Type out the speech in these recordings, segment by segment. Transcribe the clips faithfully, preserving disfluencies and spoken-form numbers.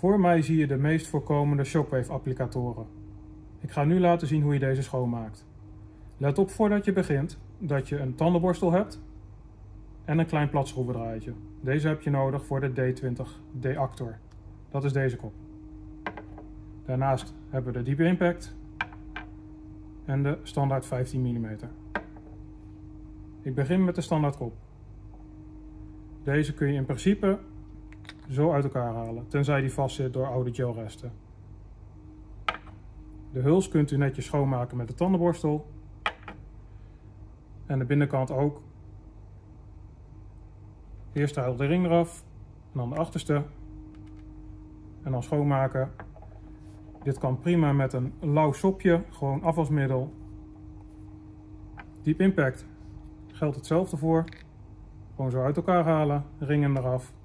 Voor mij zie je de meest voorkomende shockwave applicatoren. Ik ga nu laten zien hoe je deze schoonmaakt. Let op voordat je begint dat je een tandenborstel hebt en een klein plat schroevendraadje. Deze heb je nodig voor de D twintig deactor. Dat is deze kop. Daarnaast hebben we de Deep Impact en de standaard vijftien millimeter. Ik begin met de standaard kop. Deze kun je in principe zo uit elkaar halen, tenzij die vast zit door oude gelresten. De huls kunt u netjes schoonmaken met de tandenborstel. En de binnenkant ook. Eerst haal de ring eraf, en dan de achterste. En dan schoonmaken. Dit kan prima met een lauw sopje, gewoon afwasmiddel. Deep Impact geldt hetzelfde voor. Gewoon zo uit elkaar halen, ringen eraf.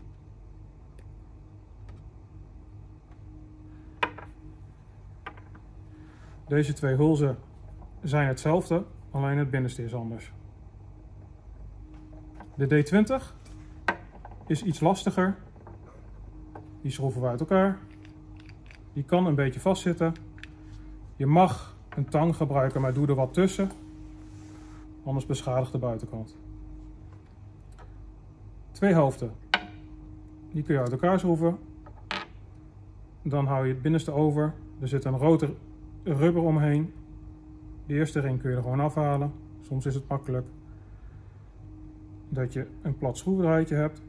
Deze twee hulzen zijn hetzelfde, alleen het binnenste is anders. De D twintig is iets lastiger. Die schroeven we uit elkaar. Die kan een beetje vastzitten. Je mag een tang gebruiken, maar doe er wat tussen. Anders beschadigt de buitenkant. Twee helften. Die kun je uit elkaar schroeven. Dan hou je het binnenste over. Er zit een rode rubber omheen. De eerste ring kun je er gewoon afhalen. Soms is het makkelijk dat je een plat schroevendraadje hebt.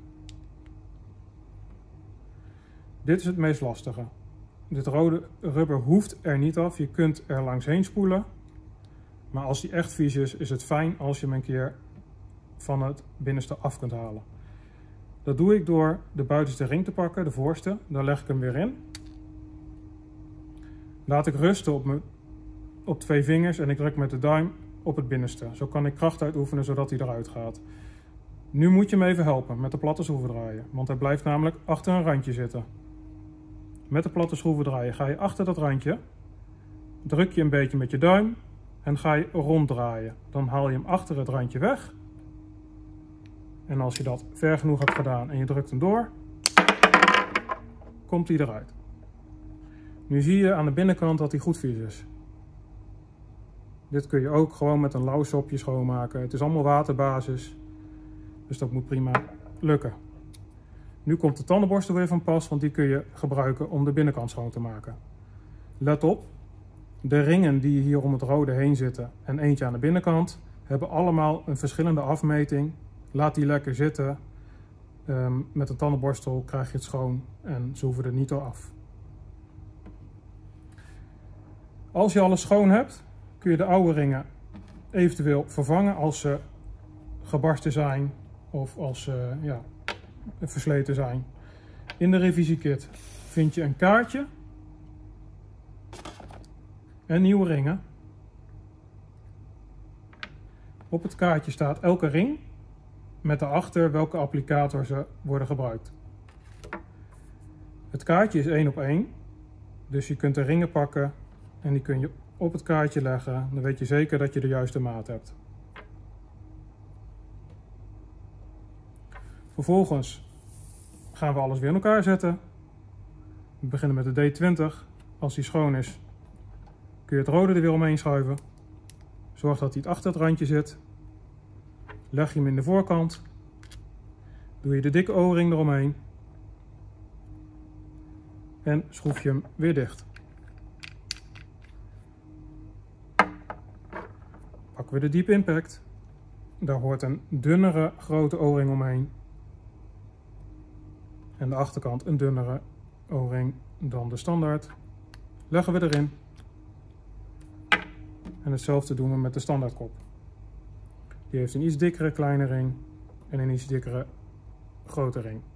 Dit is het meest lastige. Dit rode rubber hoeft er niet af. Je kunt er langs heen spoelen. Maar als die echt vies is, is het fijn als je hem een keer van het binnenste af kunt halen. Dat doe ik door de buitenste ring te pakken, de voorste. Daar leg ik hem weer in. Laat ik rusten op, mijn, op twee vingers en ik druk met de duim op het binnenste. Zo kan ik kracht uitoefenen zodat hij eruit gaat. Nu moet je hem even helpen met de platte schroevendraaier, want hij blijft namelijk achter een randje zitten. Met de platte schroevendraaier ga je achter dat randje, druk je een beetje met je duim en ga je ronddraaien. Dan haal je hem achter het randje weg. En als je dat ver genoeg hebt gedaan en je drukt hem door, komt hij eruit. Nu zie je aan de binnenkant dat hij goed vies is. Dit kun je ook gewoon met een lauw sopje schoonmaken. Het is allemaal waterbasis, dus dat moet prima lukken. Nu komt de tandenborstel weer van pas, want die kun je gebruiken om de binnenkant schoon te maken. Let op, de ringen die hier om het rode heen zitten en eentje aan de binnenkant hebben allemaal een verschillende afmeting. Laat die lekker zitten. Um, met een tandenborstel krijg je het schoon en ze hoeven er niet door af. Als je alles schoon hebt, kun je de oude ringen eventueel vervangen als ze gebarsten zijn of als ze ja, versleten zijn. In de revisiekit vind je een kaartje en nieuwe ringen. Op het kaartje staat elke ring met daarachter welke applicator ze worden gebruikt. Het kaartje is één op één, dus je kunt de ringen pakken en die kun je op het kaartje leggen. Dan weet je zeker dat je de juiste maat hebt. Vervolgens gaan we alles weer in elkaar zetten. We beginnen met de D twintig. Als die schoon is, kun je het rode er weer omheen schuiven. Zorg dat hij achter het randje zit. Leg je hem in de voorkant. Doe je de dikke O-ring eromheen. En schroef je hem weer dicht. Pakken we de Deep Impact. Daar hoort een dunnere grote O-ring omheen. En de achterkant een dunnere O-ring dan de standaard. Leggen we erin. En hetzelfde doen we met de standaardkop. Die heeft een iets dikkere kleine ring en een iets dikkere grote ring.